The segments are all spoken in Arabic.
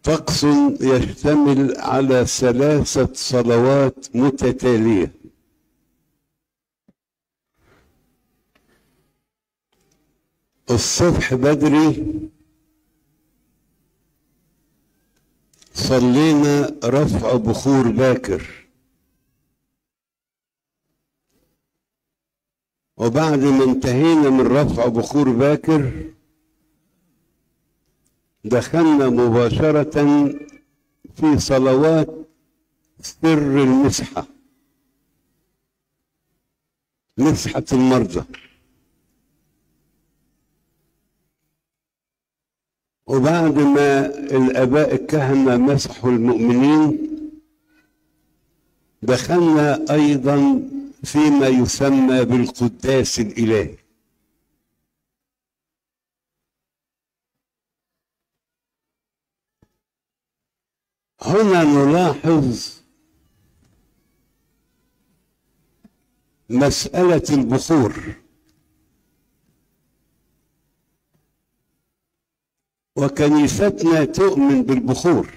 طقس يشتمل على 3 صلوات متتالية. الصبح بدري صلينا رفع بخور باكر، وبعد ما انتهينا من رفع بخور باكر دخلنا مباشرة في صلوات سر المسحة، مسحة المرضى. وبعد ما الآباء الكهنة مسحوا المؤمنين دخلنا أيضا فيما يسمى بالقداس الإلهي. هنا نلاحظ مسألة البخور، وكنيستنا تؤمن بالبخور،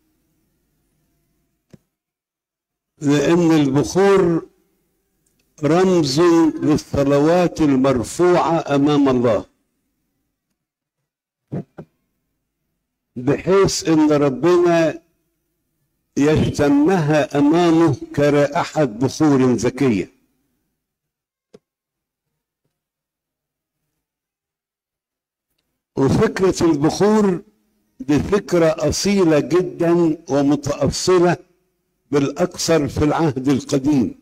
لأن البخور رمز للصلوات المرفوعة أمام الله، بحيث أن ربنا يشتمها أمامه كرائحة بخور زكية. وفكرة البخور دي فكرة أصيلة جدا ومتأصلة بالأكثر في العهد القديم،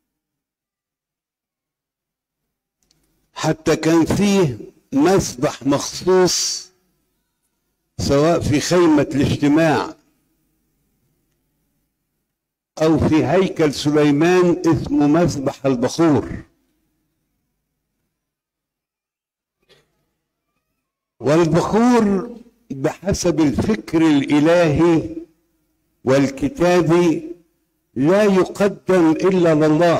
حتى كان فيه مسبح مخصوص سواء في خيمة الاجتماع أو في هيكل سليمان اسمه مسبح البخور. والبخور بحسب الفكر الإلهي والكتابي لا يقدم إلا لله،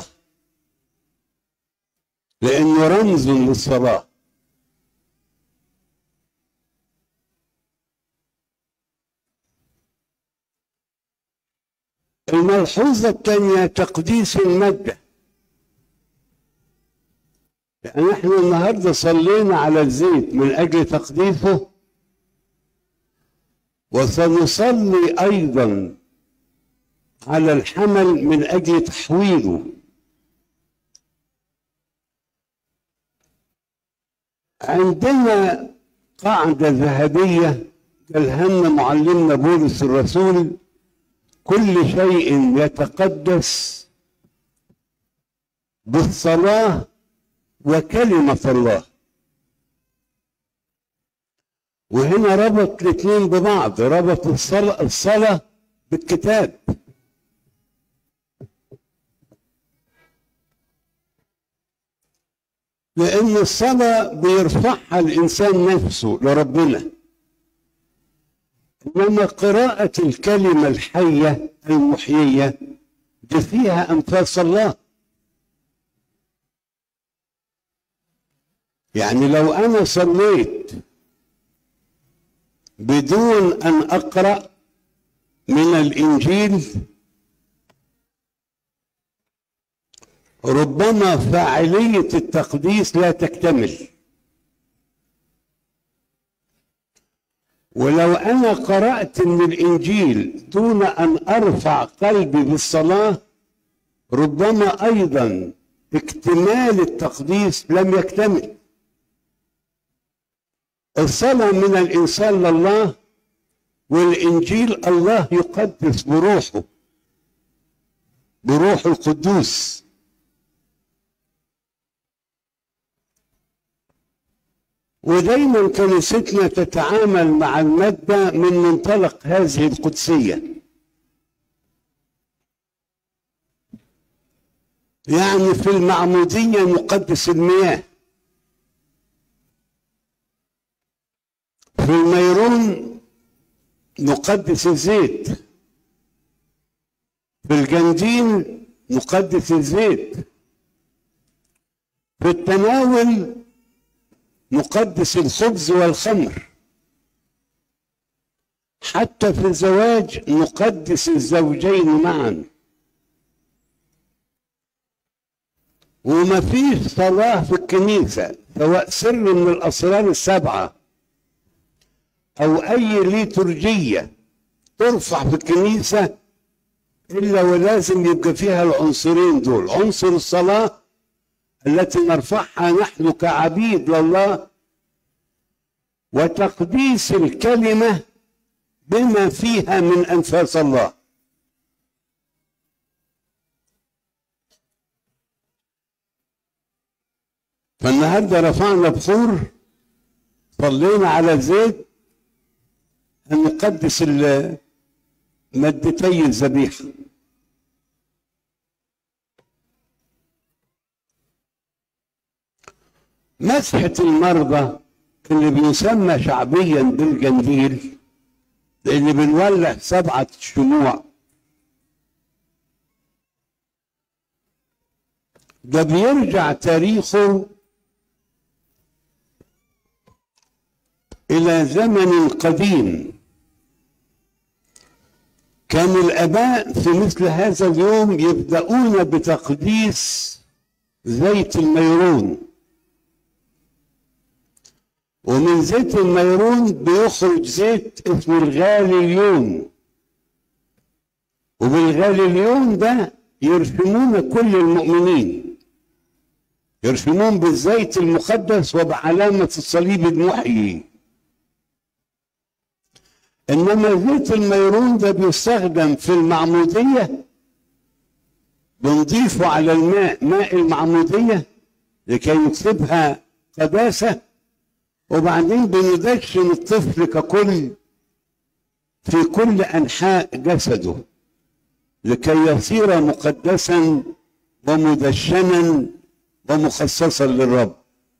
لأنه رمز للصلاة. الملحوظة الثانية تقديس المادة، يعني احنا النهارده صلينا على الزيت من أجل تقديسه، وسنصلي أيضا على الحمل من أجل تحويله. عندنا قاعدة ذهبية قالها لنا معلمنا بولس الرسول: كل شيء يتقدس بالصلاة وكلمة الله. وهنا ربط الاثنين ببعض، ربط الصلاة بالكتاب. لأن الصلاة بيرفعها الإنسان نفسه لربنا، إنما قراءة الكلمة الحية المحيية دي فيها أنفاس الله. يعني لو أنا صليت بدون أن أقرأ من الإنجيل ربما فاعلية التقديس لا تكتمل. ولو أنا قرأت من الإنجيل دون أن أرفع قلبي بالصلاة ربما أيضا اكتمال التقديس لم يكتمل. الصلاة من الإنسان لله، والإنجيل الله يقدس بروحه، بروح القدوس. ودايما كنيستنا تتعامل مع المادة من منطلق هذه القدسية. يعني في المعمودية نقدس المياه، في الميرون نقدس الزيت، في الجندين نقدس الزيت، في التناول نقدس الخبز والخمر. حتى في الزواج نقدس الزوجين معا، وما فيش صلاة في الكنيسة سواء سر من الأسرار السبعة أو أي ليتورجية ترفع في الكنيسة إلا ولازم يبقى فيها العنصرين دول: عنصر الصلاة التي نرفعها نحن كعبيد لله، وتقديس الكلمة بما فيها من أنفاس الله. فالنهارده رفعنا بخور، صلينا على زيت أن نقدس مادتي الذبيحة. مسحة المرضى اللي بيسمى شعبيا بالجنديل، اللي بنولع 7 شموع، ده بيرجع تاريخه إلى زمن قديم. كان الآباء في مثل هذا اليوم يبدأون بتقديس زيت الميرون، ومن زيت الميرون بيخرج زيت اسمه الغاليون، وبالغاليون ده يرشمون كل المؤمنين، يرشمون بالزيت المقدس وبعلامة الصليب المحيي. إنما زيت الميرون ده بيستخدم في المعمودية، بنضيفه على الماء، ماء المعمودية لكي يكسبها قداسة، وبعدين بندشن الطفل ككل في كل أنحاء جسده لكي يصير مقدسا ومدشنا ومخصصا للرب.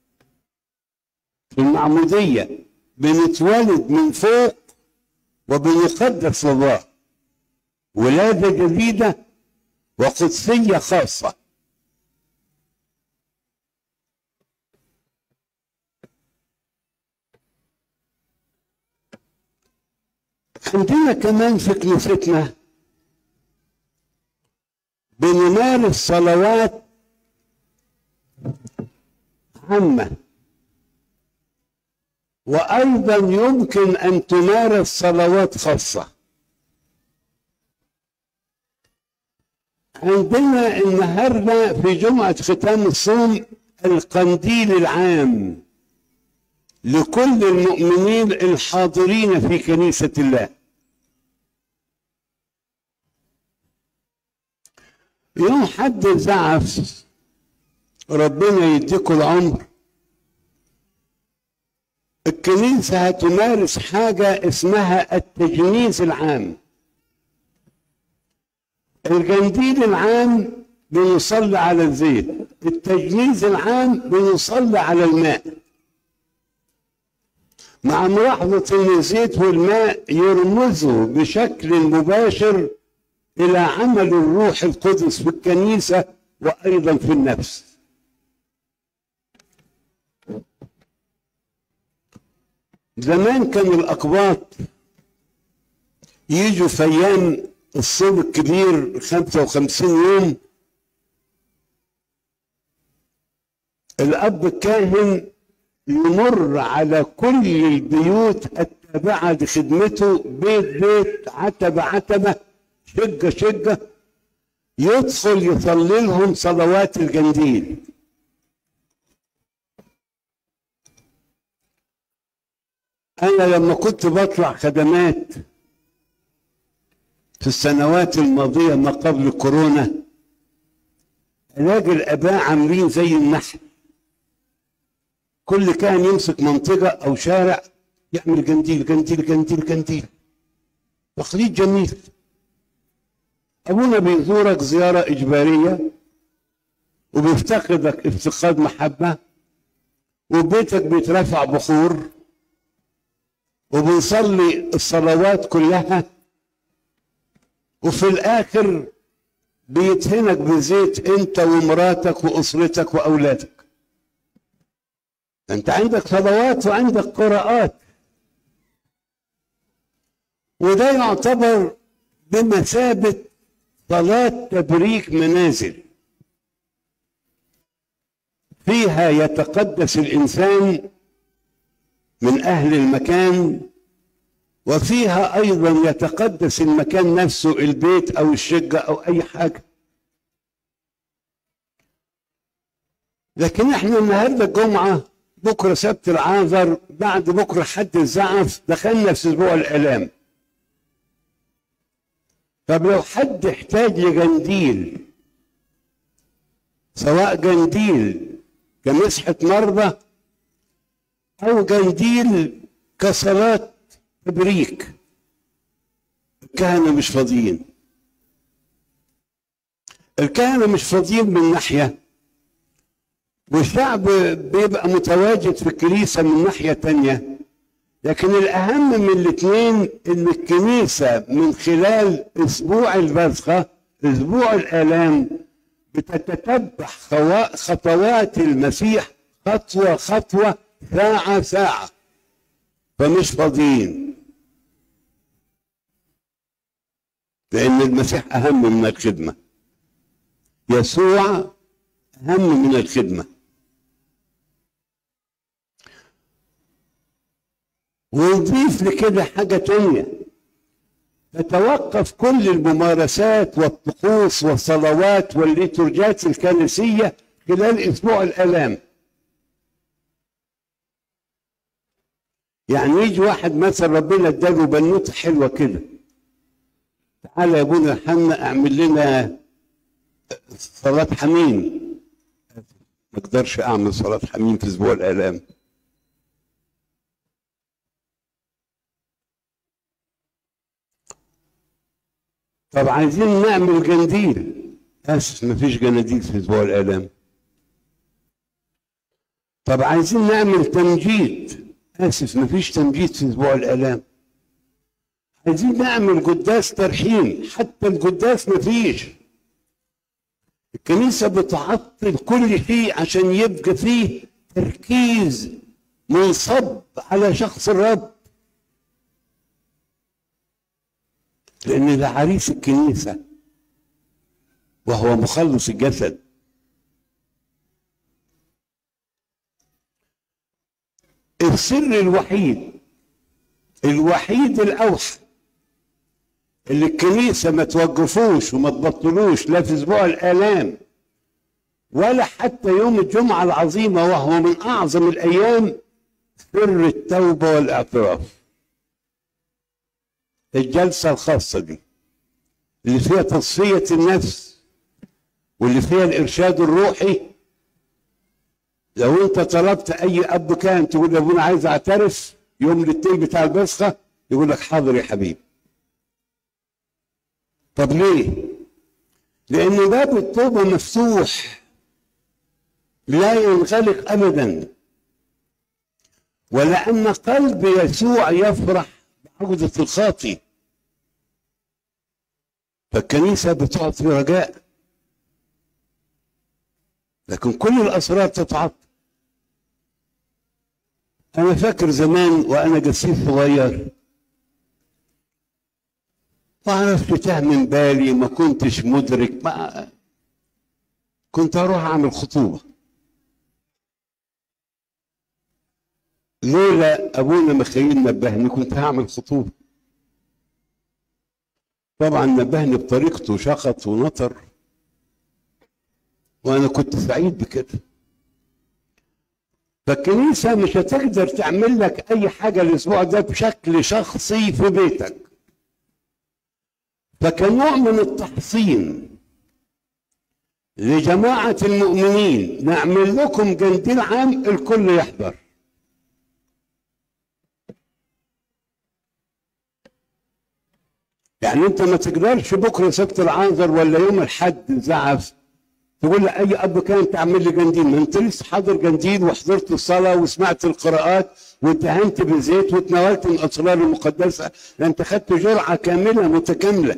في المعمودية بنتولد من فوق وبنقدس الله، ولادة جديدة وقدسية خاصة. عندنا كمان في كنيستنا بنمارس صلوات عامة، وأيضا يمكن أن تمارس صلوات خاصة. عندنا النهارده في جمعة ختام الصوم القنديل العام لكل المؤمنين الحاضرين في كنيسة الله. يوم حد زعف، ربنا يديكوا العمر، الكنيسة هتمارس حاجة اسمها التجنيز العام. القنديل العام بنصلي على الزيت، التجنيز العام بنصلي على الماء، مع ملاحظة ان الزيت والماء يرمزوا بشكل مباشر الى عمل الروح القدس في الكنيسة وايضا في النفس. زمان كان الأقباط يجوا في أيام الصوم الكبير 55 يوم، الأب الكاهن يمر على كل البيوت التابعة لخدمته، بيت بيت، عتبة عتبة، شقة شقة، يدخل يصلي لهم صلوات القنديل. أنا لما كنت بطلع خدمات في السنوات الماضية ما قبل كورونا، ألاقي الآباء عاملين زي النحل، كل كان يمسك منطقة أو شارع يعمل قنديل قنديل قنديل قنديل، تقليد جميل. أبونا بيزورك زيارة إجبارية وبيفتقدك افتقاد محبة، وبيتك بيترفع بخور، وبنصلي الصلوات كلها، وفي الآخر بيدهنك بزيت أنت ومراتك وأسرتك وأولادك. أنت عندك صلوات وعندك قراءات، وده يعتبر بمثابة صلاة تبريك منازل، فيها يتقدس الإنسان من أهل المكان، وفيها أيضا يتقدس المكان نفسه، البيت أو الشقة أو أي حاجة. لكن احنا النهارده الجمعة، بكرة سبت العذر، بعد بكرة حد الزعف، دخلنا في أسبوع الآلام. طب لو حد احتاج لجنديل، سواء جنديل كمسحة مرضى أو جنديل كصلاة تبريك، الكهنة مش فاضيين. الكهنة مش فاضيين من ناحية، والشعب بيبقى متواجد في الكنيسة من ناحية تانية. لكن الأهم من الاثنين إن الكنيسة من خلال أسبوع البصخة، أسبوع الآلام، بتتتبع خطوات المسيح خطوة خطوة، ساعة ساعة، فمش فاضيين، لأن المسيح أهم من الخدمة. يسوع أهم من الخدمة. ونضيف لكده حاجة تانية، تتوقف كل الممارسات والطقوس والصلوات والليتورجيات الكنسية خلال أسبوع الآلام. يعني يجي واحد مثلا ربنا اداله بنوته حلوة كده، تعالى يا ابونا حنا اعمل لنا صلاة حميم. ما اقدرش اعمل صلاة حميم في أسبوع الآلام. طب عايزين نعمل جنديل، اسف مفيش جناديل في أسبوع الآلام. طب عايزين نعمل تمجيد، اسف مفيش تمجيد في أسبوع الآلام. عايزين نعمل قداس ترحيم، حتى القداس مفيش. الكنيسة بتعطل كل شيء عشان يبقى فيه تركيز منصب على شخص الرب، لأن ده عريس الكنيسة وهو مخلص الجسد. السر الوحيد الأوحد اللي الكنيسة ما توقفوش وما تبطلوش، لا في أسبوع الآلام ولا حتى يوم الجمعة العظيمة، وهو من أعظم الأيام، سر التوبة والاعتراف. الجلسة الخاصة دي اللي فيها تصفية النفس واللي فيها الإرشاد الروحي. لو أنت طلبت أي أب كان تقول لأبونا عايز أعترف يوم الاثنين بتاع البصخة، يقول لك حاضر يا حبيبي. طب ليه؟ لأن باب التوبة مفتوح لا ينغلق أبدا، ولأن قلب يسوع يفرح بعودة الخاطي، فالكنيسة بتعطي رجاء. لكن كل الأسرار تتعطل. أنا فاكر زمان وأنا قسيس صغير، ما عرفت تهمن بالي، ما كنتش مدرك، ما كنت أروح أعمل خطوبة. لولا أبونا مخيل نبهني كنت هعمل خطوبة. طبعا نبهني بطريقته، شخط ونطر، وأنا كنت سعيد بكده. فالكنيسة مش هتقدر تعمل لك أي حاجة الأسبوع ده بشكل شخصي في بيتك. فكنوع من التحصين لجماعة المؤمنين نعمل لكم جنديل عام الكل يحضر. يعني انت ما تقدرش بكره سبت العنزر ولا يوم الحد زعف تقول لي اي اب كان تعمل لي جنديل. ما انت لسه حاضر جنديل وحضرت الصلاه وسمعت القراءات واتهنت بالزيت وتناولت من الاسرار المقدسه، ده انت خدت جرعه كامله متكامله.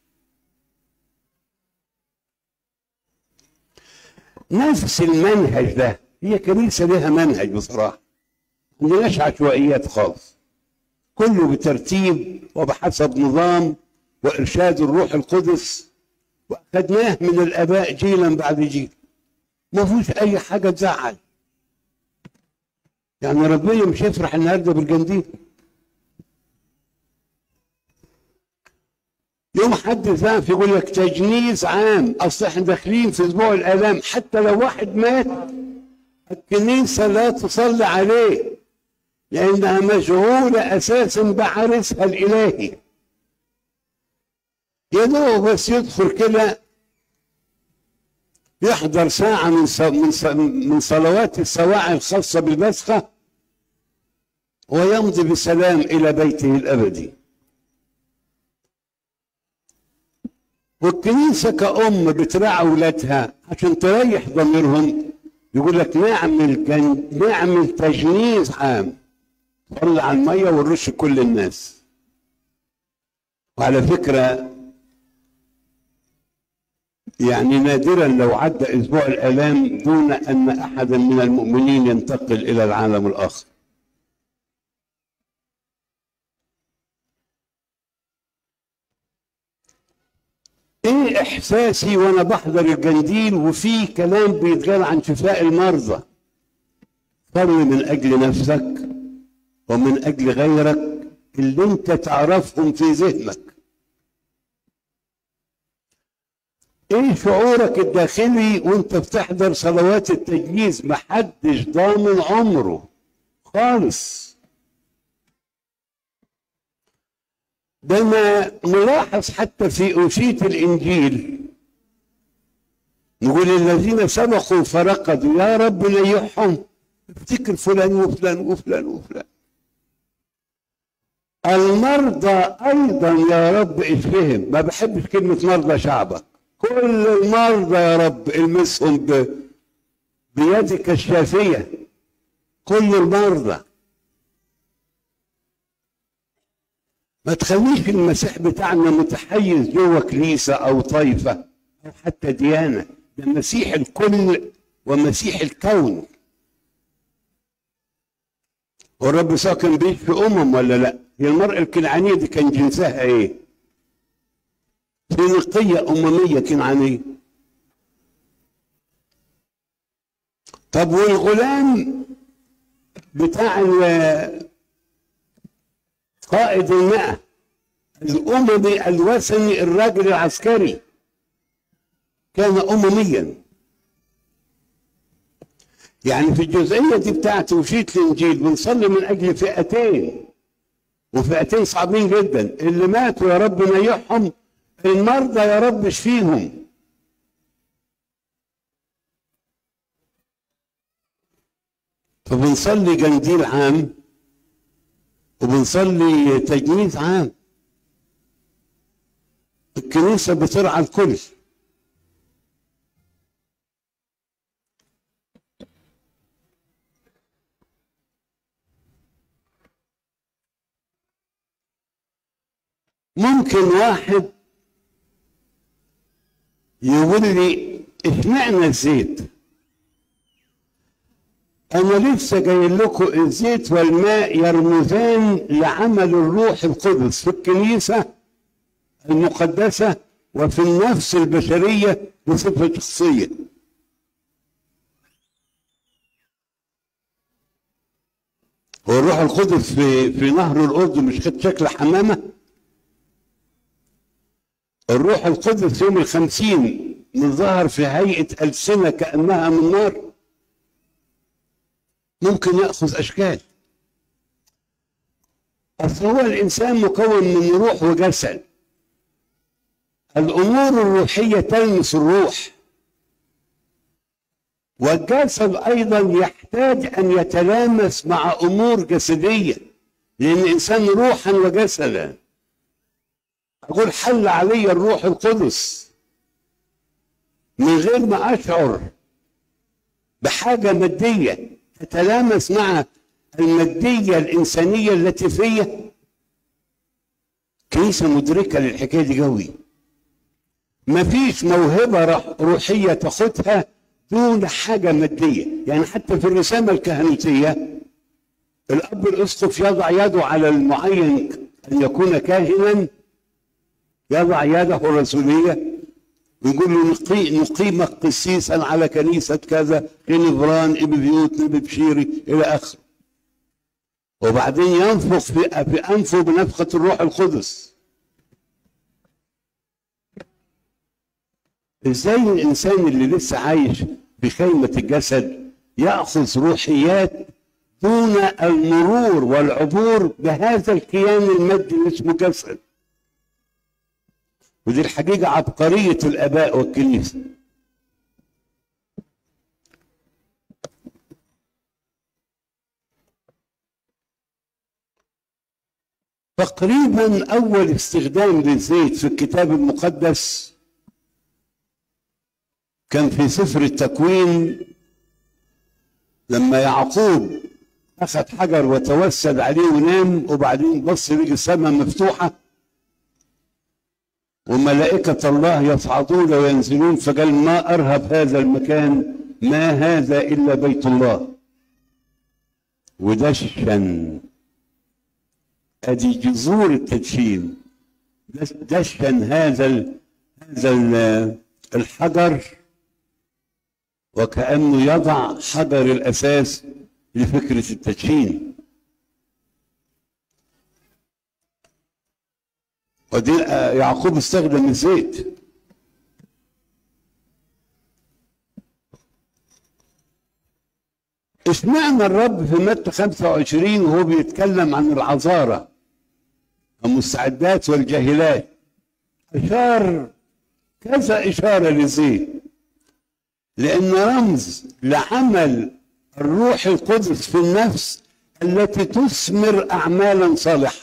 نفس المنهج ده، هي كنيسه لها منهج بصراحه، ما عندناش عشوائيات خالص. كله بترتيب وبحسب نظام وإرشاد الروح القدس، وأخذناه من الآباء جيلا بعد جيل. ما فيش أي حاجة تزعل. يعني ربنا مش يفرح النهارده بالجنديل. يوم حد زعف يقول لك تجنيس عام، اصل احنا داخلين في اسبوع الالام، حتى لو واحد مات الكنيسه لا تصلي عليه لانها مشغوله اساسا بعرسها الالهي. يا دوب بس يدخل كده يحضر ساعه من صلوات السواعي الخاصه بالبسخه ويمضي بسلام الى بيته الابدي. والكنيسة كأم بتراعي أولادها عشان تريح ضميرهم، يقول لك نعمل تجنيس عام، نطلع على المية ونرش كل الناس. وعلى فكرة يعني نادرا لو عدى أسبوع الآلام دون أن أحدا من المؤمنين ينتقل إلى العالم الآخر. ايه احساسي وانا بحضر الجنديل وفي كلام بيتقال عن شفاء المرضى؟ صلي من اجل نفسك ومن اجل غيرك اللي انت تعرفهم في ذهنك. ايه شعورك الداخلي وانت بتحضر صلوات التجهيز؟ محدش ضامن عمره خالص. ده انا ملاحظ حتى في أوشية الإنجيل نقول الذين سبقوا فرقدوا يا رب نيحهم، افتكر فلان وفلان وفلان وفلان. المرضى أيضا يا رب اشفهم، ما بحبش كلمة مرضى شعبك، كل المرضى يا رب المسهم بيدك الشافية، كل المرضى. ما تخليش المسيح بتاعنا متحيز جوه كنيسه او طائفه او حتى ديانه، ده مسيح الكل ومسيح الكون. والرب ساكن بيه في ولا لا؟ هي المرأة الكنعانية دي كان جنسها ايه؟ فينيقية أممية كنعانية. طب والغلام بتاع قائد المئة الأممي الوثني الراجل العسكري كان أمميا. يعني في الجزئية دي بتاعت وشية الإنجيل بنصلي من أجل فئتين، وفئتين صعبين جدا، اللي ماتوا يا رب نيحهم، المرضى يا رب اشفيهم. فبنصلي جنديل عام وبنصلي تجنيد عام. الكنيسة بترعى الكل. ممكن واحد يقول لي اشمعنى الزيت؟ أنا لسه جاي لكم الزيت والماء يرمزان لعمل الروح القدس في الكنيسة المقدسة وفي النفس البشرية بصفة شخصية. هو الروح القدس في نهر الأردن مش خد شكل حمامة؟ الروح القدس يوم ال50 ظهر في هيئة ألسنة كأنها من نار، ممكن يأخذ أشكال. أصل هو الإنسان مكون من روح وجسد، الأمور الروحية تلمس الروح، والجسد أيضا يحتاج أن يتلامس مع أمور جسدية، لأن الإنسان روحا وجسدا. أقول حل علي الروح القدس من غير ما أشعر بحاجة مادية تتلامس مع المادية الإنسانية التي فيها. كنيسة مدركة للحكاية دي قوي. مفيش موهبة روحية تاخدها دون حاجة مادية. يعني حتى في الرسالة الكهنوتية الاب الاسقف يضع يده على المعين ان يكون كاهنا، يضع يده الرسوليه ويقول له نقيمك قسيسا على كنيسه كذا، غنفران ابن بيوت نبي بشيري الى اخره. وبعدين ينفخ في انفه بنفخه الروح القدس. ازاي الانسان اللي لسه عايش في خيمه الجسد ياخذ روحيات دون المرور والعبور بهذا الكيان المادي اللي اسمه جسد؟ ودي الحقيقه عبقريه الاباء والكنيسه. تقريبا اول استخدام للزيت في الكتاب المقدس كان في سفر التكوين، لما يعقوب اخذ حجر وتوسد عليه ونام، وبعدين بص لقي السماء مفتوحه وملائكه الله يصعدون وينزلون، فقال ما ارهب هذا المكان، ما هذا الا بيت الله. ودشن، ادي جذور التدشين، دشن هذا الحجر وكأنه يضع حجر الأساس لفكرة التدشين. ودي يعقوب استخدم الزيت. اشمعنى الرب في متى 25 وهو بيتكلم عن العذارى المستعدات والجاهلات اشار كذا اشاره للزيت؟ لأن رمز لعمل الروح القدس في النفس التي تثمر أعمالا صالحة.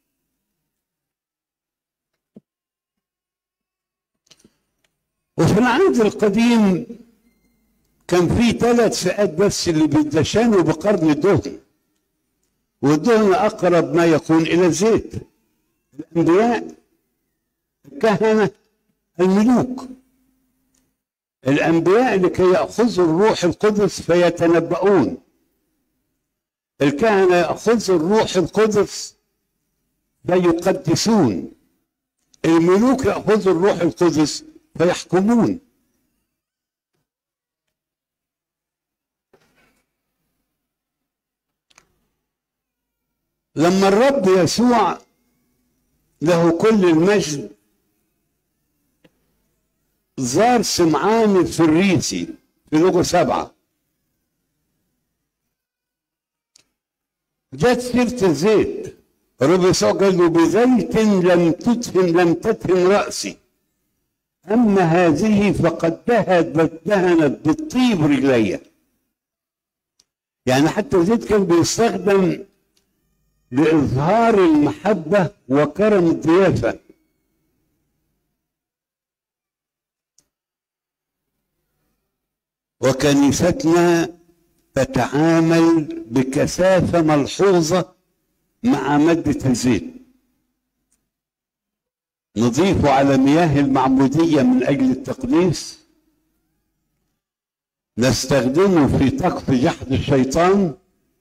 وفي العهد القديم كان في 3 فئات بس اللي بيدشنوا بقرن الدهن، والدهن أقرب ما يكون إلى الزيت: الأنبياء، الكهنة، الملوك. الأنبياء لكي يأخذوا الروح القدس فيتنبؤون، الكهنة يأخذوا الروح القدس فيقدسون، الملوك يأخذوا الروح القدس فيحكمون. لما الرب يسوع له كل المجد زار سمعان الفريسي في لوقا 7، جت سيرة الزيت، الرب يسوع قال له بزيت لم تدهن رأسي، أما هذه فقد دهنت بالطيب رجلي. يعني حتى الزيت كان بيستخدم لإظهار المحبة وكرم الضيافة. وكنيستنا تتعامل بكثافة ملحوظة مع مادة الزيت، نضيف على مياه المعمودية من أجل التقديس، نستخدمه في طقس جحد الشيطان،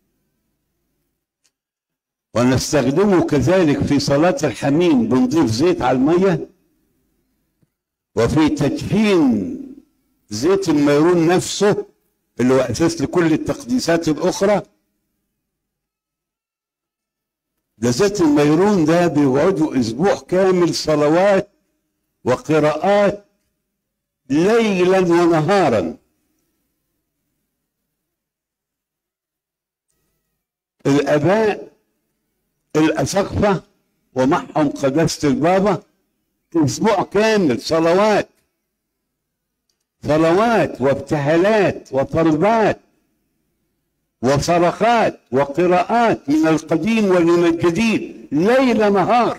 ونستخدمه كذلك في صلاة الحميم بنضيف زيت على المية، وفي تدشين زيت الميرون نفسه اللي هو أساس لكل التقديسات الأخرى. ده زيت الميرون ده بيقعدوا أسبوع كامل صلوات وقراءات ليلا ونهارا. الآباء الأساقفة ومعهم قداسة البابا أسبوع كامل صلوات وابتهالات وطلبات وصرخات وقراءات من القديم ومن الجديد ليل نهار.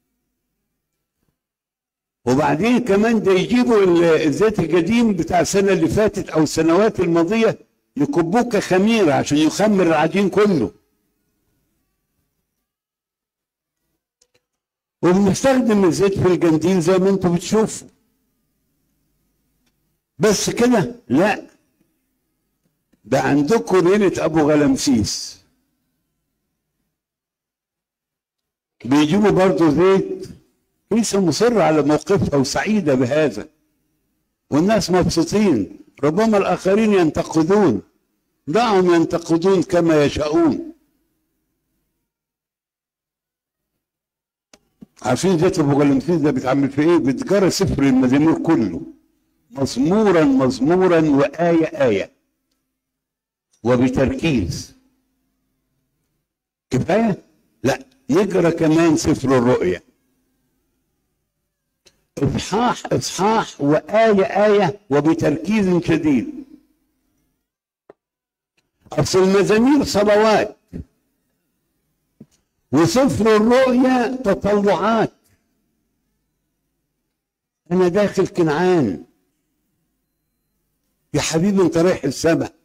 وبعدين كمان ده يجيبوا الزيت القديم بتاع السنة اللي فاتت أو السنوات الماضية يكبوه كخميرة عشان يخمر العجين كله. وبنستخدم الزيت في الجنديل زي ما انتم بتشوفوا. بس كده؟ لا، ده عندكم ليلة أبو غلمسيس بيجيبوا برضه زيت. كنيسة مصرة على موقفها وسعيدة بهذا، والناس مبسوطين. ربما الآخرين ينتقدون، دعهم ينتقدون كما يشاءون. عارفين زيت ابو غلمسيس ده بيتعمل في ايه؟ بيتجرى سفر المزامير كله مزمورا مزمورا وآية آية وبتركيز. كفاية؟ لا، نقرا كمان سفر الرؤيا اصحاح اصحاح وآية آية وبتركيز شديد. اصل المزامير صلوات، وسفر الرؤيا تطلعات. انا داخل كنعان يا حبيبي، انت رايح السماء.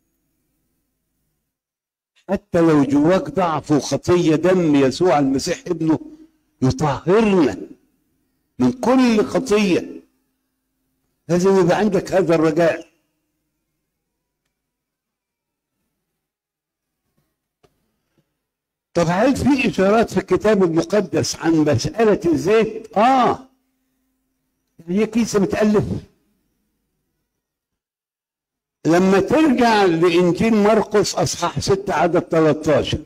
حتى لو جواك ضعف وخطيه، دم يسوع المسيح ابنه يطهرنا من كل خطيه. لازم يبقى عندك هذا الرجاء. طب هل في اشارات في الكتاب المقدس عن مساله الزيت؟ هي كيسه متالف. لما ترجع لانجيل مرقس اصحاح 6 عدد 13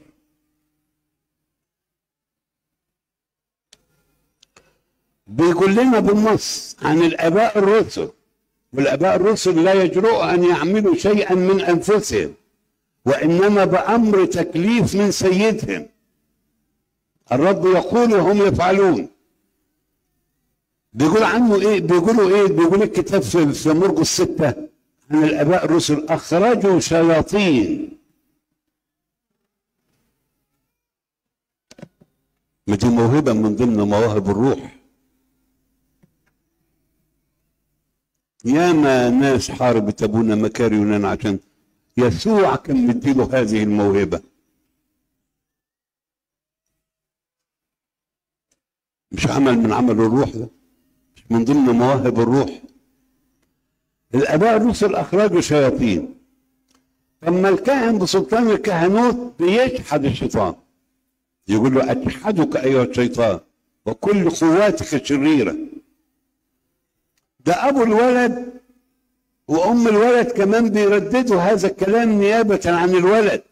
بيقول لنا بالنص عن الاباء الرسل، والاباء الرسل لا يجرؤوا ان يعملوا شيئا من انفسهم، وانما بامر تكليف من سيدهم. الرب يقول وهم يفعلون. بيقول عنه ايه؟ بيقول الكتاب في مرقس 6 عن الاباء الرسل: اخرجوا شياطين. ما دي موهبه من ضمن مواهب الروح. ياما ناس حاربت ابونا مكاري يونان عشان يسوع كان مديله هذه الموهبه. مش عمل من عمل الروح ده، مش من ضمن مواهب الروح. الاباء الرسل اخرجوا شياطين. اما الكاهن بسلطان الكهنوت بيجحد الشيطان، يقول له: اجحدك ايها الشيطان وكل قواتك الشريره. ده ابو الولد وام الولد كمان بيرددوا هذا الكلام نيابه عن الولد.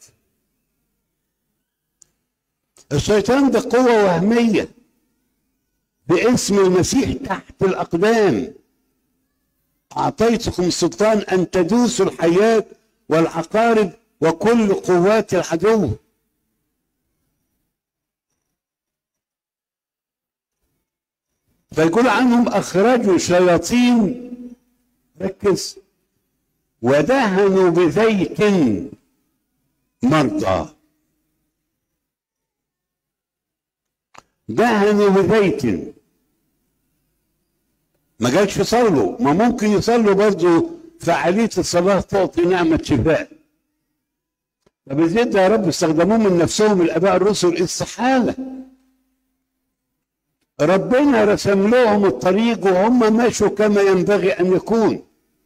الشيطان ده قوه وهميه باسم المسيح تحت الاقدام. اعطيتكم السلطان ان تدوسوا الحياه والعقارب وكل قوات العدو. فيقول عنهم: اخرجوا شياطين، ركز، ودهنوا بزيت مرضى. دهنوا بزيت. ما قالش يصلوا، ما ممكن يصلوا برضه. فعالية الصلاة تعطي نعمة شفاء. طب الزيت ده يا رب استخدموه من نفسهم الآباء الرسل؟ استحالة. ربنا رسم لهم الطريق وهم ماشوا كما ينبغي أن يكون.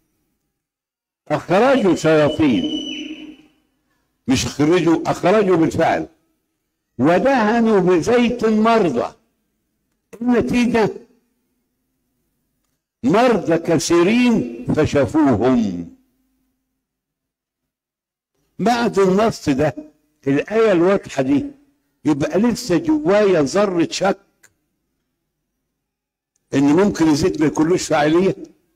أخرجوا شياطين، مش أخرجوا بالفعل. ودهنوا بزيت مرضى. النتيجة: مرضى كثيرين فشفوهم. بعد النص ده، الآية الواضحة دي، يبقى لسه جوايا ذرة شك إن ممكن الزيت ما يكونلوش فاعلية.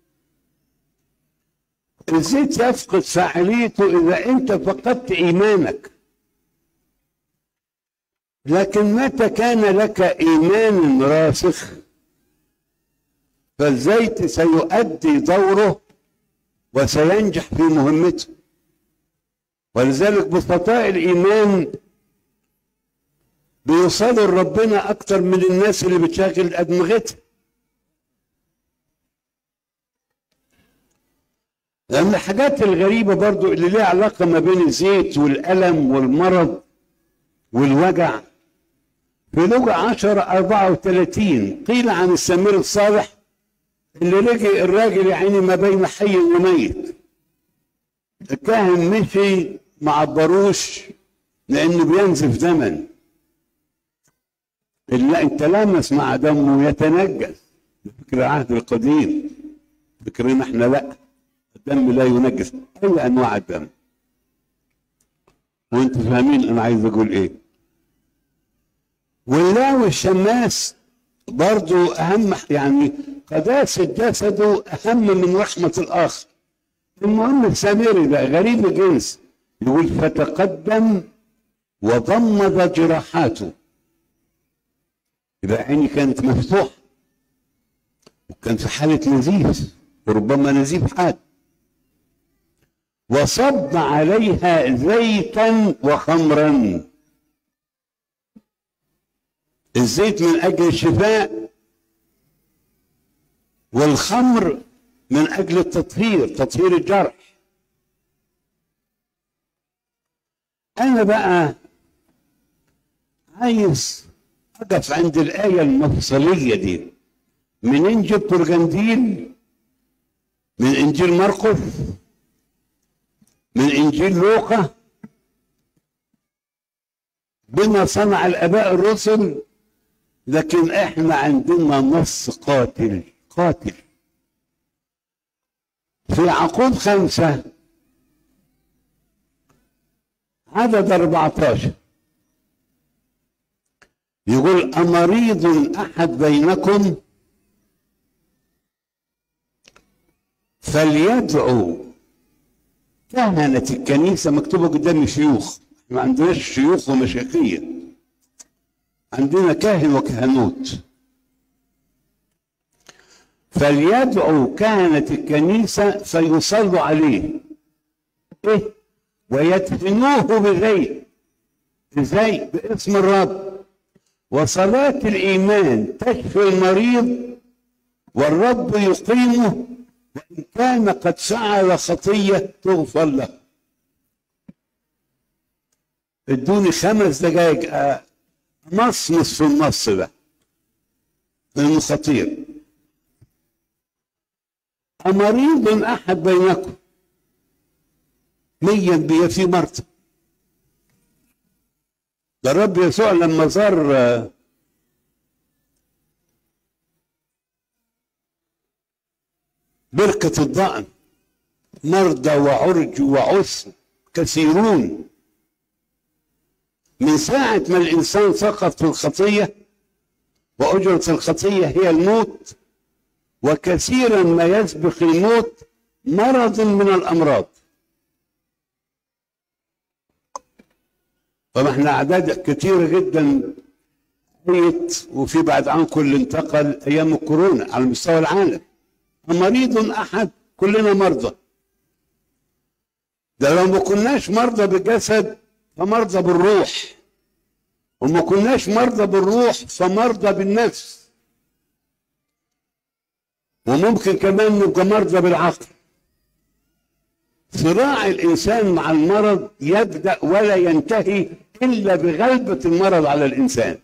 الزيت يفقد فاعليته إذا أنت فقدت إيمانك. لكن متى كان لك إيمان راسخ فالزيت سيؤدي دوره وسينجح في مهمته. ولذلك بسطاء الإيمان بيوصلوا لربنا أكتر من الناس اللي بتشغل أدمغتها. لأن الحاجات الغريبة برضو اللي ليها علاقة ما بين الزيت والألم والمرض والوجع، في لوقا 10:34 قيل عن السمير الصالح اللي لقي الراجل يا عيني ما بين حي وميت. الكاهن مشي ما عبروش لأنه بينزف دما. اللي انت لامس مع دمه يتنجس. فكر العهد القديم، فكرنا احنا لا، الدم لا ينجس، اي انواع الدم. وانتوا فاهمين انا عايز اقول ايه. واللاوي الشماس برضو اهم، يعني قداسة جسده اهم من رحمة الاخر. المهم السامري ده غريب الجنس يقول فتقدم وضمد جراحاته، يبقى عيني كانت مفتوحة وكان في حالة نزيف وربما نزيف حاد، وصب عليها زيتا وخمرا. الزيت من اجل الشفاء، والخمر من اجل التطهير، تطهير الجرح. انا بقى عايز اقف عند الايه المفصليه دي. منين جبت القنديل؟ من انجيل مرقس، من انجيل لوقا، بما صنع الاباء الرسل. لكن احنا عندنا نص قاتل قاتل في يعقوب 5 عدد 14 يقول أمريض أحد بينكم فليدعو كهنة الكنيسة. مكتوبة قدامي شيوخ، ما عندناش شيوخ ومشايخية، عندنا كاهن وكهنوت. فليدعو كهنة الكنيسة فيصلوا عليه ايه ويدفنوه بزيت. ازاي؟ باسم الرب. وصلاة الإيمان تشفي المريض والرب يقيمه، وإن كان قد فعل خطية تغفر له. ادوني 5 دقائق مصمص في النص ده لأنه خطير. أمريض أحد بينكم ميا بي في مرض. ده الرب يسوع لما زار بركة الضأن مرضى وعرج وعسر كثيرون. من ساعة ما الإنسان سقط في الخطية، وأجرة الخطية هي الموت، وكثيرا ما يسبق الموت مرض من الأمراض. طبعا احنا أعداد كثيرة جدا ميت، وفي بعد عنكم اللي انتقل أيام الكورونا على مستوى العالم. مريض أحد، كلنا مرضى. ده لو ما كناش مرضى بالجسد فمرضى بالروح، وما كناش مرضى بالروح فمرضى بالنفس، وممكن كمان نبقى مرضى بالعقل. صراع الإنسان مع المرض يبدأ ولا ينتهي إلا بغلبة المرض على الإنسان.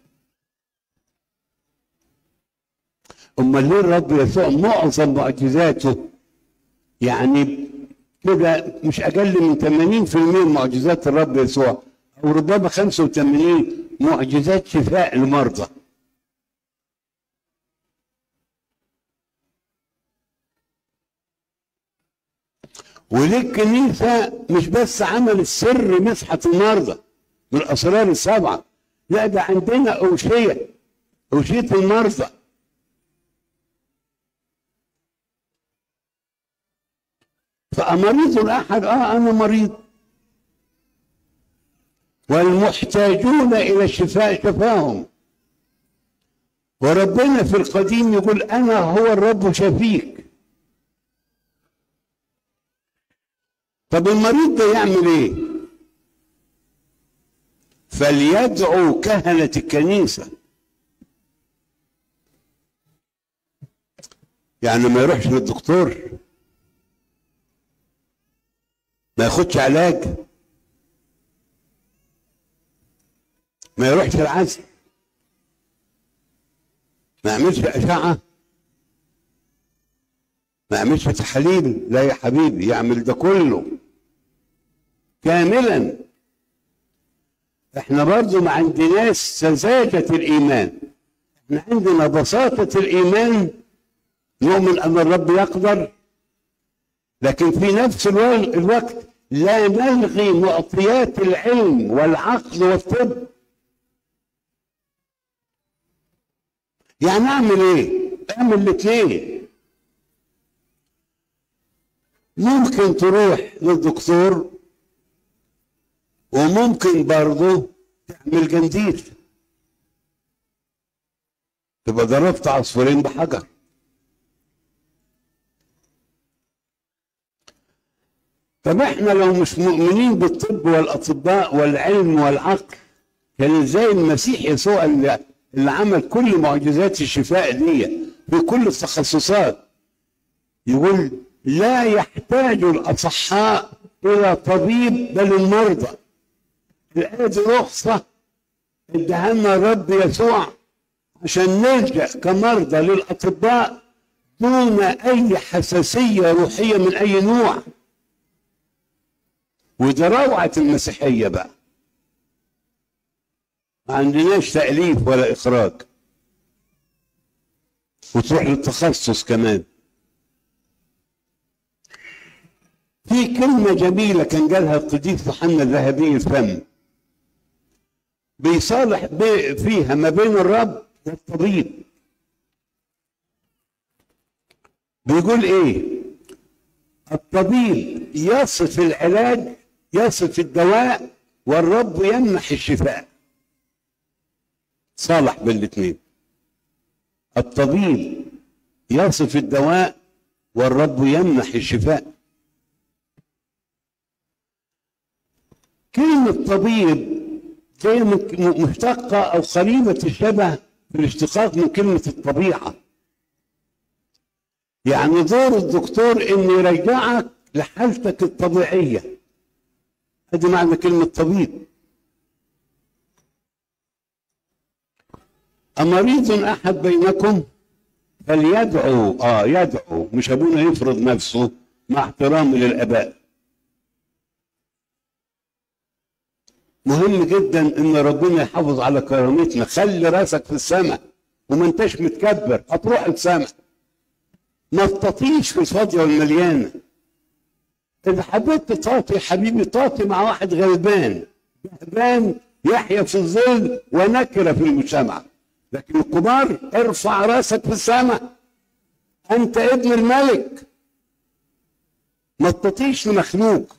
أمال ليه الرب يسوع معظم معجزاته يعني كده مش أقل من 80% معجزات الرب يسوع، أو ربما 85 معجزات شفاء المرضى؟ وليه الكنيسة مش بس عمل سر مسحة المرضى من الأسرار ال7، لا ده عندنا أوشية المرضى. فأمريض أحد، أنا مريض، والمحتاجون إلى الشفاء شفاهم. وربنا في القديم يقول أنا هو الرب شفيك. طب المريض ده يعمل ايه؟ فليدعو كهنة الكنيسة. يعني ما يروحش للدكتور، ما ياخدش علاج، ما يروحش العزل، ما يعملش أشعة، ما يعملش تحاليل. لا يا حبيبي، يعمل ده كله كاملا. احنا برضو ما عندناش سذاجة الإيمان. احنا عندنا بساطة الإيمان، نؤمن أن الرب يقدر، لكن في نفس الوقت لا نلغي معطيات العلم والعقل والطب. يعني أعمل إيه؟ أعمل الاثنين. ممكن تروح للدكتور وممكن برضه تعمل جنديل، تبقى ضربت عصفورين بحجر. طب احنا لو مش مؤمنين بالطب والاطباء والعلم والعقل، كان ازاي المسيح يسوع اللي عمل كل معجزات الشفاء دي في كل التخصصات يقول لا يحتاج الاصحاء الى طبيب بل المرضى؟ الآية دي رخصة اداها لنا الرب يسوع عشان نلجأ كمرضى للأطباء دون أي حساسية روحية من أي نوع. وده روعة المسيحية بقى، ما عندناش تأليف ولا إخراج، وتروح للتخصص كمان. في كلمة جميلة كان قالها القديس يوحنا الذهبي الفم، بيصالح فيها ما بين الرب والطبيب. بيقول ايه؟ الطبيب يصف العلاج، يصف الدواء، والرب يمنح الشفاء. صالح بالاثنين. الطبيب يصف الدواء والرب يمنح الشفاء. كلمة طبيب هي مشتقة أو قريبة الشبه في الاشتقاق من كلمة الطبيعة. يعني دور الدكتور إنه يرجعك لحالتك الطبيعية. هذا معنى كلمة طبيب. أمريض أحد بينكم فليدعو. يدعو، مش أبونا يفرض نفسه، مع احترامي للآباء. مهم جدا ان ربنا يحافظ على كرامتنا. خلي راسك في السماء وما انتش متكبر، هتروح السماء. ما تطيش في الفاضيه والمليانه. اذا حبيت تطاطي حبيبي طاطي مع واحد غلبان بهبان يحيا في الظل ونكره في المجتمع. لكن الكبار ارفع راسك في السماء، انت ابن الملك. ما تطيش لمخلوق.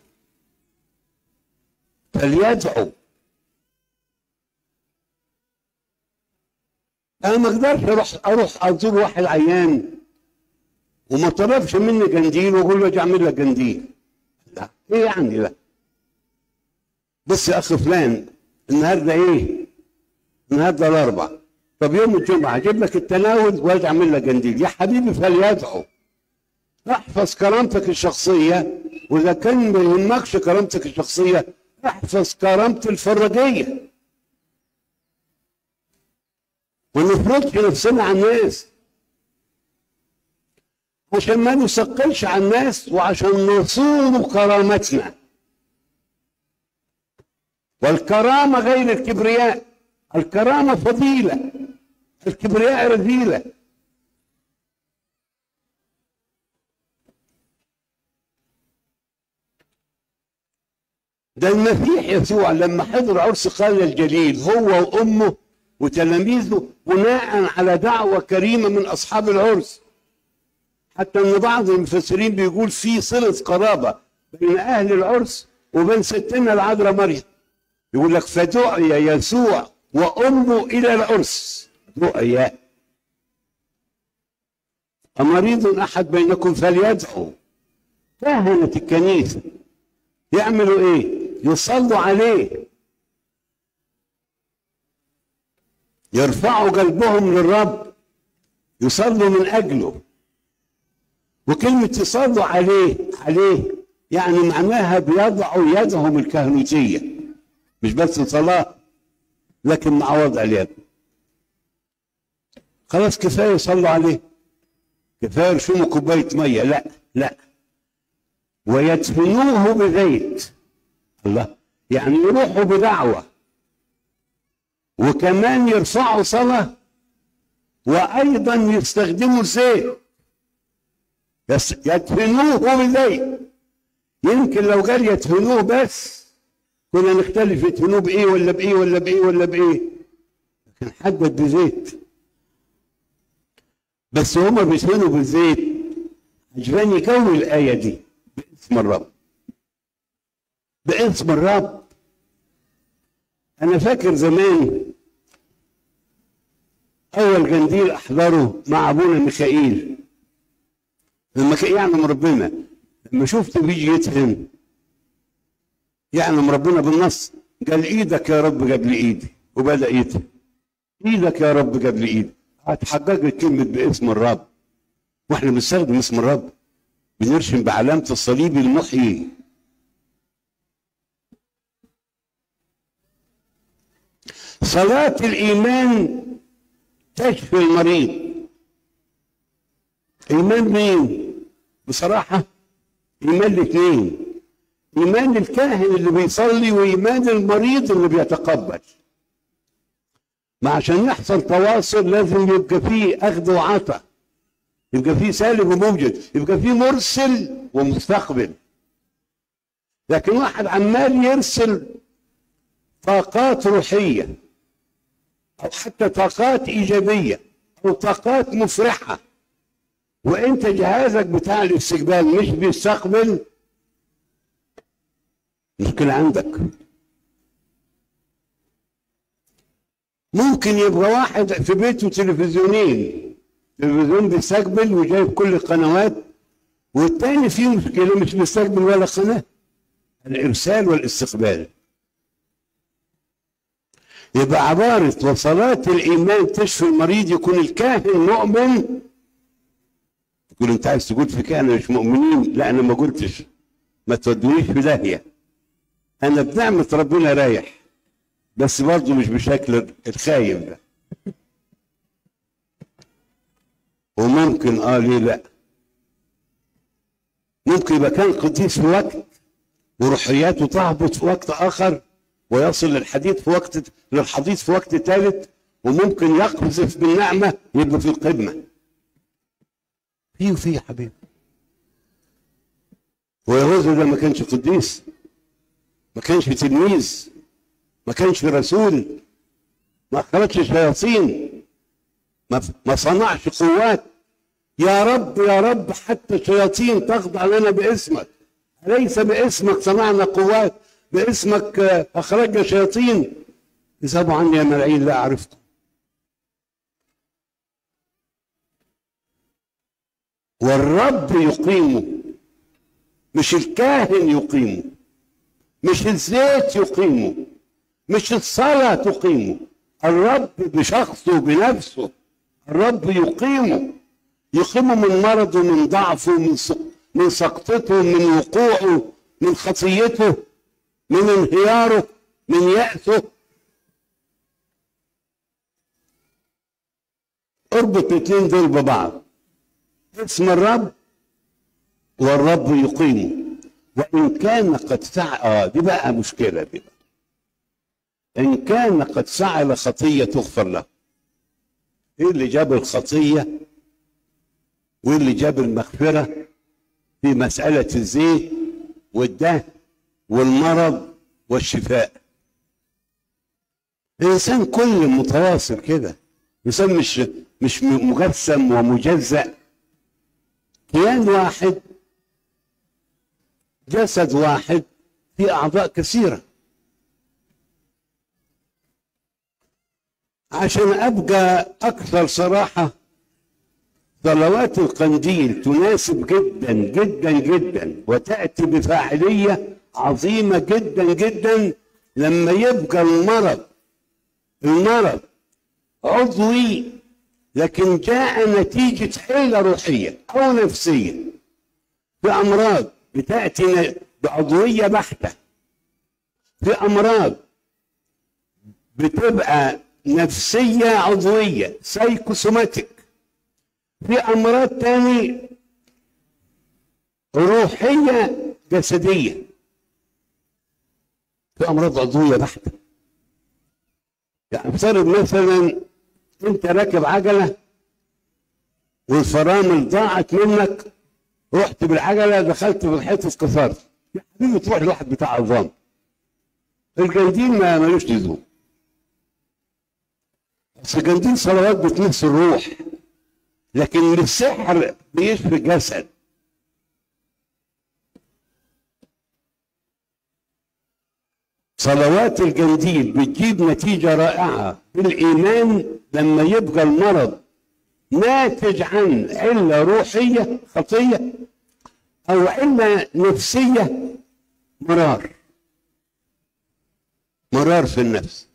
فليدعو. انا ما اقدرش اروح ازور واحد عيان وما طلبش مني جنديل واقول له اجي اعمل لك جنديل. لا، ايه يعني؟ لا، بص يا اخ فلان، النهارده ايه؟ النهارده الاربعاء. طب يوم الجمعه اجيب لك التناول واجي اعمل لك جنديل. يا حبيبي فليدعو. احفظ كرامتك الشخصيه، واذا كان ما يهمكش كرامتك الشخصيه احفظ كرامة الفرجية. ونفرضش نفسنا على الناس عشان ما نثقلش على الناس، وعشان نصون كرامتنا. والكرامة غير الكبرياء. الكرامة فضيلة، الكبرياء رذيلة. ده المسيح يسوع لما حضر عرس قانا الجليل هو وامه وتلاميذه بناء على دعوه كريمه من اصحاب العرس، حتى ان بعض المفسرين بيقول في صله قرابه بين اهل العرس وبين ستنا العذراء مريم. يقول لك فدعي يسوع وامه الى العرس. دعي. أمريض احد بينكم فليدعو. كهنة الكنيسه يعملوا ايه؟ يصلوا عليه، يرفعوا قلبهم للرب، يصلوا من اجله. وكلمة يصلوا عليه يعني معناها بيضعوا يدهم الكهنوتية، مش بس صلاة لكن مع وضع اليد. خلاص كفاية يصلوا عليه، كفاية يرشموا كوباية مية. لا لا، ويدفنوه بزيت. الله، يعني يروحوا بدعوة وكمان يرفعوا صلاة وايضا يستخدموا الزيت، يدهنوه بزيت. يمكن لو قال يدهنوه بس كنا نختلف يدهنوه بايه ولا بايه ولا بايه ولا بايه، لكن حدد بزيت. بس هما بيدهنوا بالزيت. عجباني جو الايه دي، باسم الرب، باسم الرب. انا فاكر زمان اول قنديل احضره مع ابونا ميخائيل، لما كان يعلم ربنا، لما شفته بيجي يتهم يعلم ربنا بالنص، قال ايدك يا رب قبل ايدي، وبدا يتهم ايدك يا رب قبل ايدي. اتحققت كلمه باسم الرب، واحنا بنستخدم اسم الرب، بنرشم بعلامه الصليب المحيي. صلاه الايمان تشفي المريض. ايمان مين؟ بصراحه ايمان الاثنين، ايمان الكاهن اللي بيصلي وايمان المريض اللي بيتقبل. ما عشان يحصل تواصل لازم يبقى فيه اخذ وعطاء، يبقى فيه سالب وموجد، يبقى فيه مرسل ومستقبل. لكن واحد عمال يرسل طاقات روحيه او حتى طاقات ايجابيه او طاقات مفرحه، وانت جهازك بتاع الاستقبال مش بيستقبل، مشكله عندك. ممكن يبقى واحد في بيته تلفزيونين، تلفزيون بيستقبل وجايب كل القنوات، والتاني فيه مشكله مش بيستقبل ولا قناه. الارسال والاستقبال. يبقى عباره وصلاه الايمان تشفي المريض، يكون الكاهن مؤمن. تقول انت عايز تقول في كهنه مش مؤمنين؟ لا انا ما قلتش، ما تودونيش في داهيه. انا بنعمه ربنا رايح، بس برضه مش بشكل الخايف ده. وممكن ليه لا؟ ممكن يبقى كان قديس في وقت وروحياته تهبط في وقت اخر، ويصل للحديث في وقت ثالث، وممكن يقذف بالنعمه يبقى في القمه. في يا حبيبي. ويهوذا ده ما كانش قديس، ما كانش تلميذ، ما كانش رسول، ما خرجش شياطين، ما صنعش قوات. يا رب يا رب حتى الشياطين تخضع لنا باسمك. أليس باسمك صنعنا قوات؟ باسمك أخرجنا شياطين. اذهبوا عني يا ملاعين لا أعرفكم. والرب يقيمه، مش الكاهن يقيمه، مش الزيت يقيمه، مش الصلاة تقيمه، الرب بشخصه بنفسه. الرب يقيمه من مرضه، من ضعفه، من سقطته، من وقوعه، من خطيته، من انهياره، من يأسه. اربط الاثنين دول ببعض، اسم الرب والرب يقيمه. وإن كان قد فعل دي بقى مشكلة دي بقى. إن كان قد فعل خطية تغفر له. إيه اللي جاب الخطية وإيه اللي جاب المغفرة في مسألة الزيت والدهن والمرض والشفاء؟ الإنسان كل متواصل كده، الإنسان مش مجسم ومجزأ، كيان واحد، جسد واحد، في أعضاء كثيرة. عشان أبقى أكثر صراحة، صلوات القنديل تناسب جدا جدا جدا وتأتي بفاعلية عظيمة جدا جدا لما يبقى المرض عضوي، لكن جاء نتيجة حيلة روحية أو نفسية. في أمراض بتأتي بعضوية بحتة، في أمراض بتبقى نفسية عضوية سايكوسوماتيك، في أمراض تاني روحية جسدية، في أمراض عضوية بحتة. يعني افترض مثلا أنت راكب عجلة والفرامل ضاعت منك، رحت بالعجله دخلت في الحيط اتكسرت، يا حبيبي تروح لواحد بتاع عظام. الجنديل ما ملوش لزوم، بس الجنديل صلوات بتمس الروح، لكن السحر بيشفي الجسد. صلوات الجنديل بتجيب نتيجة رائعة بالإيمان لما يبقى المرض ناتج عن علة روحية خطية أو علة نفسية، مرار في النفس.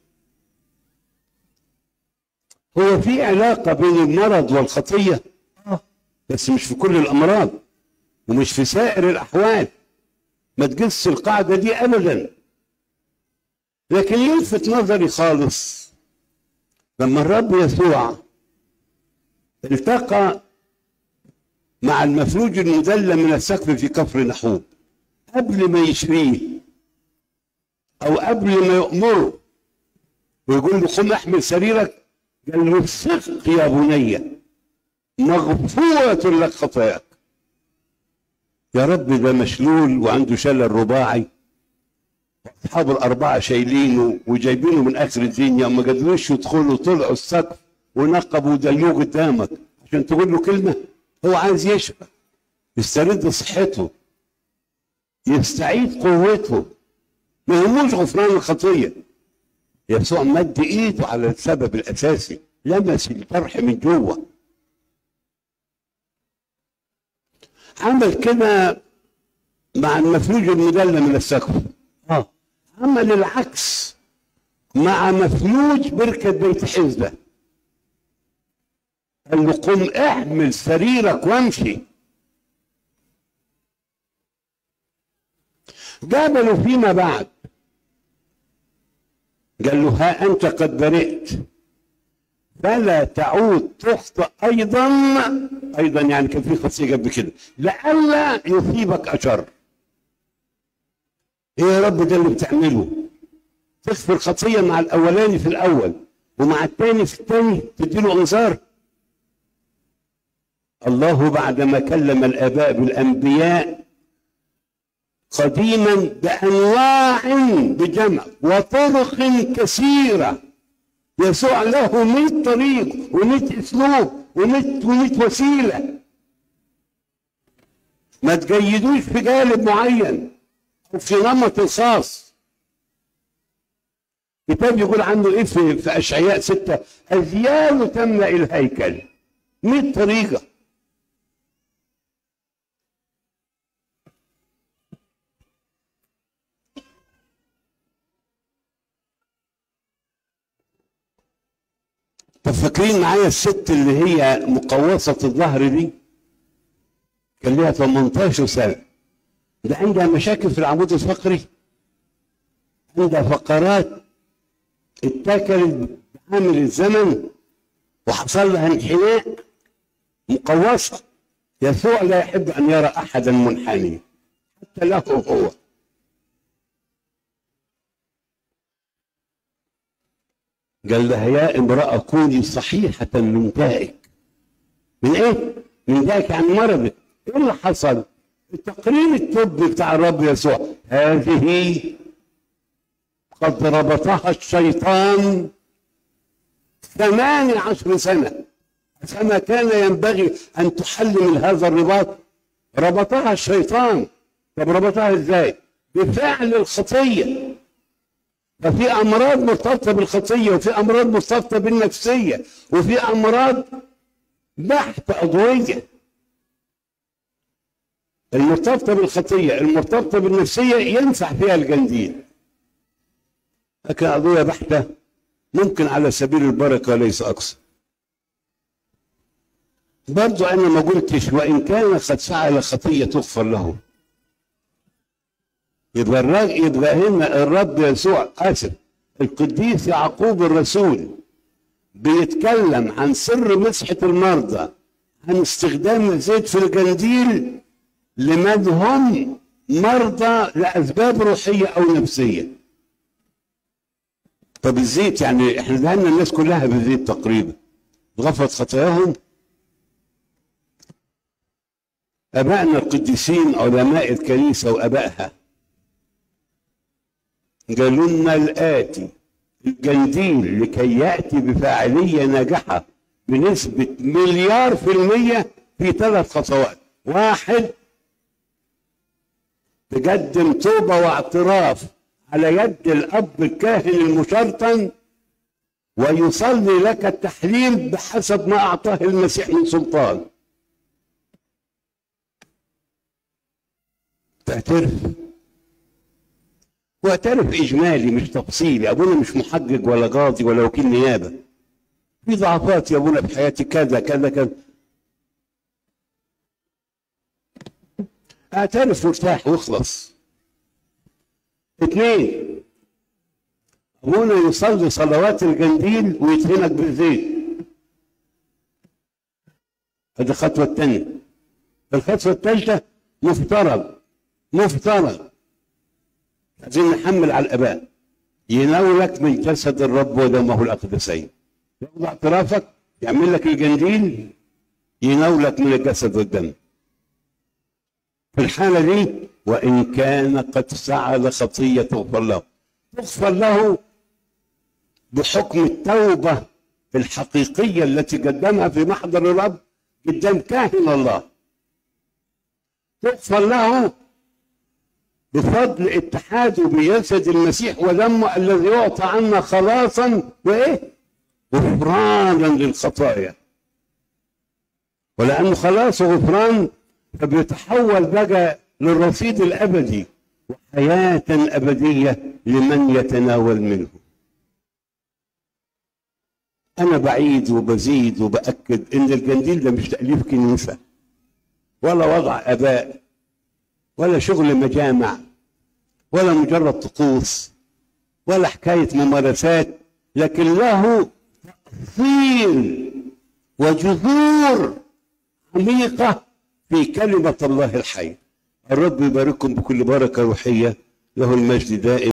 هو في علاقة بين المرض والخطية، بس مش في كل الأمراض ومش في سائر الأحوال، ما تقيسش القاعدة دي أبدا. لكن يلفت نظري خالص لما الرب يسوع التقى مع المفلوج المدلى من السقف في كفر نحوم، قبل ما يشريه أو قبل ما يأمره ويقول له قم احمل سريرك، قال له ثق يا بني مغفورة لك خطاياك. يا رب ده مشلول وعنده شلل رباعي، اصحاب الاربعه شايلينه وجايبينه من اخر الدنيا، ما قدروش يدخلوا، طلعوا السقف ونقبوا ودلوه قدامك عشان تقول له كلمه. هو عايز يشفى، يسترد صحته، يستعيد قوته، ما يهموش غفران الخطيه. يسوع مد ايده على السبب الاساسي، لمس الجرح من جوه. عمل كده مع المفلوج المدلى من السقف، عمل العكس مع مفلوج بركة بيت حزبة، قال له قم احمل سريرك وامشي. قابله فيما بعد قال له ها انت قد برئت فلا تعود تخطئ ايضا يعني كان في خطيه قبل كده لئلا يصيبك اشر. ايه يا رب ده اللي بتعمله؟ تغفر الخطيه مع الاولاني في الاول ومع الثاني في الثاني تديله انذار. الله بعدما كلم الاباء بالانبياء قديما بانواع بجمع وطرق كثيره، يسوع له 100 طريق و100 اسلوب و100 وسيله. ما تجيدوش في جانب معين او في نمط خاص. الكتاب يقول عنه ايه في اشعياء 6 ازيال تملا الهيكل، 100 طريقه. طب فاكرين معايا الست اللي هي مقوسة الظهر دي؟ كان ليها 18 سنة، ده عندها مشاكل في العمود الفقري، عندها فقرات اتاكلت بعامل الزمن وحصل لها انحناء، مقوسة. يسوع لا يحب أن يرى أحدا منحنيا حتى له هو. قال لها يا امرأة كوني صحيحة من دائك. من ايه؟ من دائك عن مرضك. ايه اللي حصل؟ التقرير الطبي بتاع الرب يسوع هذه قد ربطها الشيطان 18 سنة، فما كان ينبغي أن تحل من هذا الرباط. ربطها الشيطان. طب ربطها ازاي؟ بفعل الخطية. ففي امراض مرتبطه بالخطيه، وفي امراض مرتبطه بالنفسيه، وفي امراض بحت ادويه. المرتبطه بالخطيه المرتبطه بالنفسيه ينفع فيها الجنديل، لكن ادويه بحته ممكن على سبيل البركه ليس اكثر. برضو انا ما قلتش وان كان قد فعل خطيه تغفر له. يبقى هنا الرب يسوع القديس يعقوب الرسول بيتكلم عن سر مسحة المرضى، عن استخدام الزيت في الجنديل لمن هم مرضى لأسباب روحية أو نفسية. طب الزيت يعني احنا دهنا الناس كلها بالزيت تقريبا، غفرت خطاياهم. ابائنا القديسين علماء الكنيسه وابائها قالوا لنا الاتي: القنديل لكي ياتي بفاعليه ناجحه بنسبه 1,000,000% في 3 خطوات. 1، تقدم توبه واعتراف على يد الاب الكاهن المشرطن، ويصلي لك التحليل بحسب ما اعطاه المسيح من سلطان. تعترف، واعترف اجمالي مش تفصيلي. ابونا مش محقق ولا قاضي ولا وكيل نيابه. في ضعفات يا ابونا في حياتي كذا كذا كذا. اعترف وارتاح واخلص. 2، ابونا يصلي صلوات القنديل ويدهنك بالزيت. هذه الخطوه الثانيه. الخطوه الثالثه مفترض عايزين نحمل على الاباء يناولك من جسد الرب ودمه الاقدسين. ياخذ اعترافك، يعمل لك القنديل، يناولك من الجسد والدم. في الحاله دي وان كان قد فعل خطيه تغفر له بحكم التوبه الحقيقيه التي قدمها في محضر الرب قدام كاهن الله. تغفر له بفضل اتحاده بجسد المسيح ودمه الذي يعطى عنا خلاصا غفرانا للخطايا. ولأنه خلاص وغفران فبيتحول بقى للرصيد الأبدي وحياة أبدية لمن يتناول منه. أنا بعيد وبزيد وبأكد إن القنديل ده مش تأليف كنيسة ولا وضع آباء ولا شغل مجامع ولا مجرد طقوس ولا حكاية ممارسات، لكن له تأصيل وجذور عميقة في كلمة الله الحي. الرب يبارككم بكل بركة روحية، له المجد دائم.